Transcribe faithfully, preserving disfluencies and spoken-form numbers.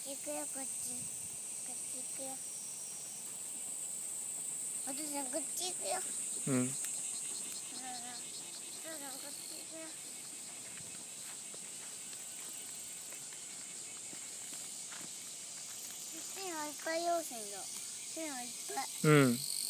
行くよ、こっち。こっち行くよ。お父さん、こっち行くよ。 うん。 お父さん、こっち行くよ。線はいっぱい用線だ。線はいっぱい。 うん。